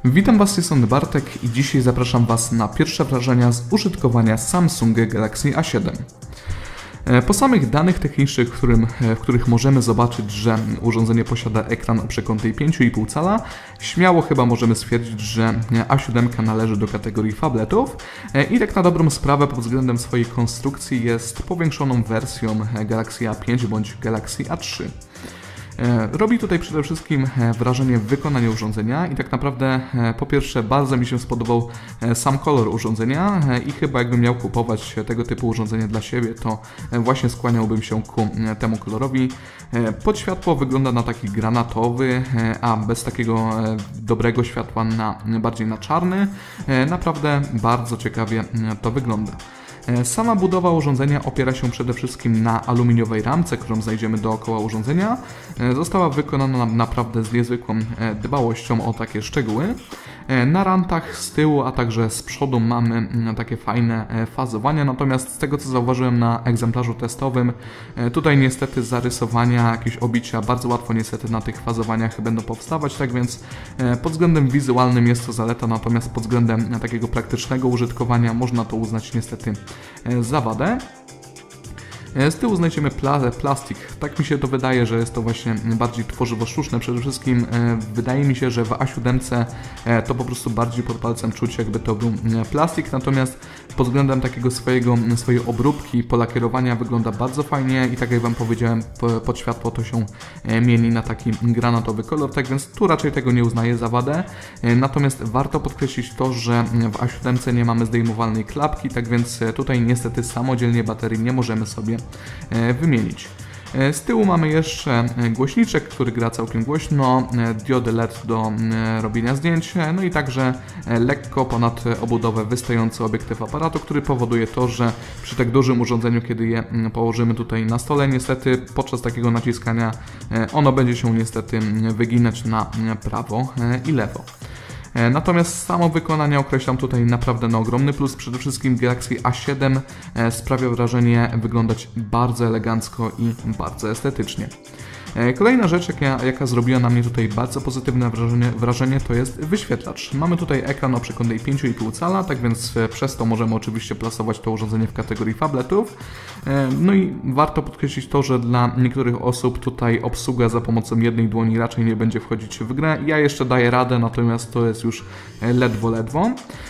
Witam Was, z tej strony Bartek i dzisiaj zapraszam Was na pierwsze wrażenia z użytkowania Samsung Galaxy A7. Po samych danych technicznych, w których możemy zobaczyć, że urządzenie posiada ekran o przekątnej 5,5 cala, śmiało chyba możemy stwierdzić, że A7 należy do kategorii phabletów i tak na dobrą sprawę pod względem swojej konstrukcji jest powiększoną wersją Galaxy A5 bądź Galaxy A3. Robi tutaj przede wszystkim wrażenie wykonania urządzenia i tak naprawdę po pierwsze bardzo mi się spodobał sam kolor urządzenia i chyba jakbym miał kupować tego typu urządzenie dla siebie, to właśnie skłaniałbym się ku temu kolorowi. Pod światło wygląda na taki granatowy, a bez takiego dobrego światła bardziej na czarny. Naprawdę bardzo ciekawie to wygląda. Sama budowa urządzenia opiera się przede wszystkim na aluminiowej ramce, którą znajdziemy dookoła urządzenia. Została wykonana naprawdę z niezwykłą dbałością o takie szczegóły. Na rantach z tyłu, a także z przodu mamy takie fajne fazowania, natomiast z tego co zauważyłem na egzemplarzu testowym, tutaj niestety zarysowania, jakieś obicia bardzo łatwo niestety na tych fazowaniach będą powstawać, tak więc pod względem wizualnym jest to zaleta, natomiast pod względem takiego praktycznego użytkowania można to uznać niestety za wadę. Z tyłu znajdziemy plastik. Tak mi się to wydaje, że jest to właśnie bardziej tworzywo sztuczne. Przede wszystkim wydaje mi się, że w A7 to po prostu bardziej pod palcem czuć, jakby to był plastik, natomiast pod względem takiego swojej obróbki, polakierowania wygląda bardzo fajnie i tak jak Wam powiedziałem, pod światło to się mieni na taki granatowy kolor, tak więc tu raczej tego nie uznaję za wadę. Natomiast warto podkreślić to, że w A7 nie mamy zdejmowalnej klapki, tak więc tutaj niestety samodzielnie baterii nie możemy sobie wymienić. Z tyłu mamy jeszcze głośniczek, który gra całkiem głośno, diody LED do robienia zdjęć, no i także lekko ponad obudowę wystający obiektyw aparatu, który powoduje to, że przy tak dużym urządzeniu, kiedy je położymy tutaj na stole, niestety podczas takiego naciskania ono będzie się niestety wyginać na prawo i lewo. Natomiast samo wykonanie określam tutaj naprawdę na ogromny plus. Przede wszystkim Galaxy A7 sprawia wrażenie wyglądać bardzo elegancko i bardzo estetycznie. Kolejna rzecz, jaka zrobiła na mnie tutaj bardzo pozytywne wrażenie, to jest wyświetlacz. Mamy tutaj ekran o przekątnej 5,5 cala, tak więc przez to możemy oczywiście plasować to urządzenie w kategorii phabletów. No i warto podkreślić to, że dla niektórych osób tutaj obsługa za pomocą jednej dłoni raczej nie będzie wchodzić w grę. Ja jeszcze daję radę, natomiast to jest już ledwo.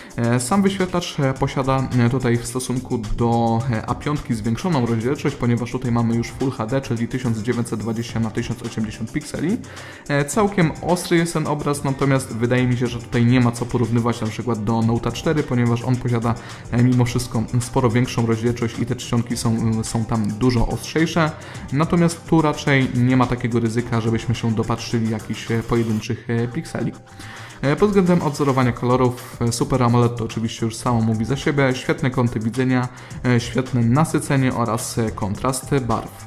Sam wyświetlacz posiada tutaj w stosunku do A5 zwiększoną rozdzielczość, ponieważ tutaj mamy już Full HD, czyli 1920 na 1080 pikseli. Całkiem ostry jest ten obraz, natomiast wydaje mi się, że tutaj nie ma co porównywać na przykład do Note 4, ponieważ on posiada mimo wszystko sporo większą rozdzielczość i te czcionki są tam dużo ostrzejsze. Natomiast tu raczej nie ma takiego ryzyka, żebyśmy się dopatrzyli jakichś pojedynczych pikseli. Pod względem odzorowania kolorów Super AMOLED to oczywiście już samo mówi za siebie, świetne kąty widzenia, świetne nasycenie oraz kontrast barw.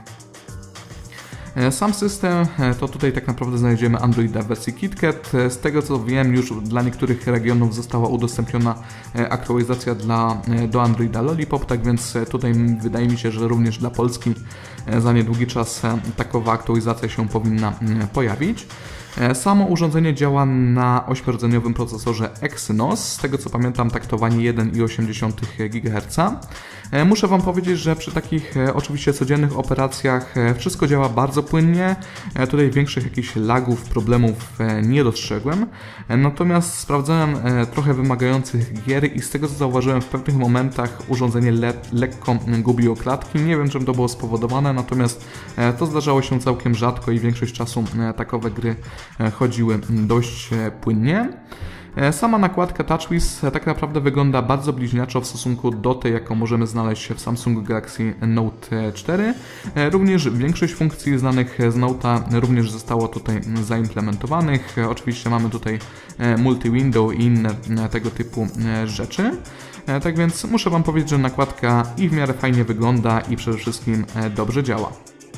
Sam system to tutaj tak naprawdę znajdziemy Androida w wersji KitKat. Z tego co wiem, już dla niektórych regionów została udostępniona aktualizacja do Androida Lollipop, tak więc tutaj wydaje mi się, że również dla Polski za niedługi czas takowa aktualizacja się powinna pojawić. Samo urządzenie działa na 8-rdzeniowym procesorze Exynos, z tego co pamiętam taktowanie 1,8 GHz. Muszę Wam powiedzieć, że przy takich oczywiście codziennych operacjach wszystko działa bardzo płynnie, tutaj większych jakichś lagów, problemów nie dostrzegłem. Natomiast sprawdzałem trochę wymagających gier i z tego co zauważyłem, w pewnych momentach urządzenie lekko gubiło klatki. Nie wiem czym to było spowodowane, natomiast to zdarzało się całkiem rzadko i większość czasu takowe gry chodziły dość płynnie. Sama nakładka TouchWiz tak naprawdę wygląda bardzo bliźniaczo w stosunku do tej, jaką możemy znaleźć w Samsung Galaxy Note 4. Również większość funkcji znanych z Note'a również zostało tutaj zaimplementowanych. Oczywiście mamy tutaj multi-window i inne tego typu rzeczy. Tak więc muszę Wam powiedzieć, że nakładka i w miarę fajnie wygląda i przede wszystkim dobrze działa.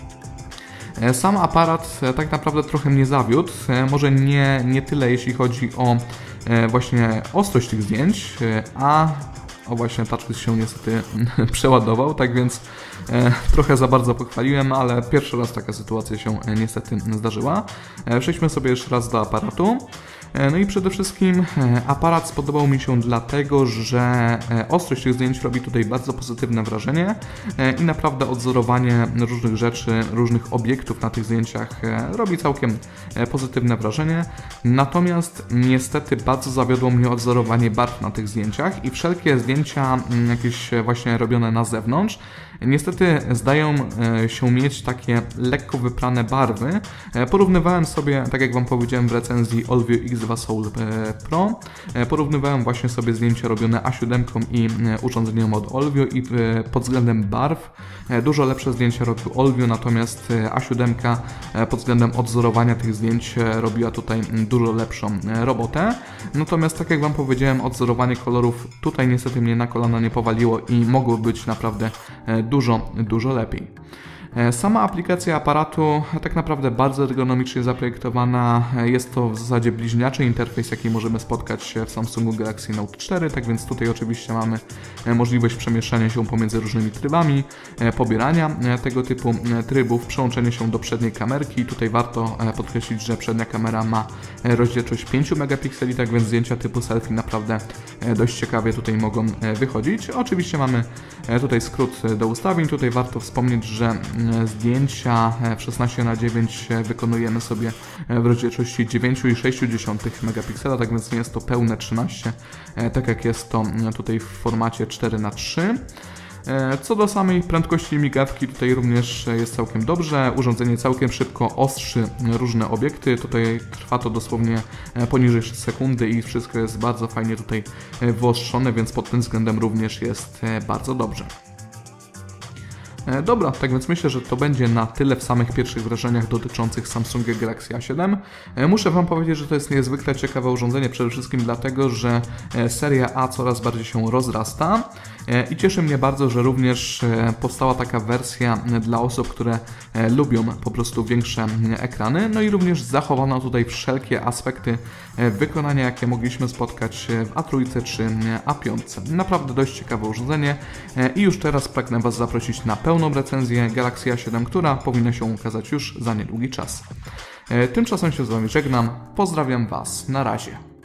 Sam aparat tak naprawdę trochę mnie zawiódł, może nie tyle jeśli chodzi o właśnie ostrość tych zdjęć, a właśnie TouchWiz się niestety przeładował, tak więc trochę za bardzo pochwaliłem, ale pierwszy raz taka sytuacja się niestety zdarzyła. Przejdźmy sobie jeszcze raz do aparatu. No i przede wszystkim aparat spodobał mi się dlatego, że ostrość tych zdjęć robi tutaj bardzo pozytywne wrażenie i naprawdę odzorowanie różnych rzeczy, różnych obiektów na tych zdjęciach robi całkiem pozytywne wrażenie. Natomiast niestety bardzo zawiodło mnie odzorowanie barw na tych zdjęciach i wszelkie zdjęcia jakieś właśnie robione na zewnątrz niestety zdają się mieć takie lekko wyprane barwy. Porównywałem sobie, tak jak Wam powiedziałem w recenzji Olvio X2 Soul Pro, porównywałem właśnie sobie zdjęcia robione A7 i urządzeniem od Olvio i pod względem barw dużo lepsze zdjęcia robił Olvio, natomiast A7 pod względem odzorowania tych zdjęć robiła tutaj dużo lepszą robotę. Natomiast tak jak Wam powiedziałem, odzorowanie kolorów tutaj niestety mnie na kolana nie powaliło i mogło być naprawdę dużo lepiej. Sama aplikacja aparatu tak naprawdę bardzo ergonomicznie zaprojektowana. Jest to w zasadzie bliźniaczy interfejs, jaki możemy spotkać w Samsungu Galaxy Note 4, tak więc tutaj oczywiście mamy możliwość przemieszczania się pomiędzy różnymi trybami, pobierania tego typu trybów, przełączenie się do przedniej kamerki. Tutaj warto podkreślić, że przednia kamera ma rozdzielczość 5 megapikseli, tak więc zdjęcia typu selfie naprawdę dość ciekawie tutaj mogą wychodzić. Oczywiście mamy tutaj skrót do ustawień. Tutaj warto wspomnieć, że zdjęcia w 16:9 wykonujemy sobie w rozdzielczości 9,6 megapiksela, tak więc nie jest to pełne 13, tak jak jest to tutaj w formacie 4:3. Co do samej prędkości migawki, tutaj również jest całkiem dobrze. Urządzenie całkiem szybko ostrzy różne obiekty. Tutaj trwa to dosłownie poniżej 6 sekundy i wszystko jest bardzo fajnie tutaj wyostrzone, więc pod tym względem również jest bardzo dobrze. Dobra, tak więc myślę, że to będzie na tyle w samych pierwszych wrażeniach dotyczących Samsunga Galaxy A7. Muszę Wam powiedzieć, że to jest niezwykle ciekawe urządzenie, przede wszystkim dlatego, że seria A coraz bardziej się rozrasta i cieszy mnie bardzo, że również powstała taka wersja dla osób, które lubią po prostu większe ekrany, no i również zachowano tutaj wszelkie aspekty wykonania, jakie mogliśmy spotkać w A3 czy A5. Naprawdę dość ciekawe urządzenie i już teraz pragnę Was zaprosić na pełną recenzję Galaxy A7, która powinna się ukazać już za niedługi czas. Tymczasem się z Wami żegnam, pozdrawiam Was, na razie.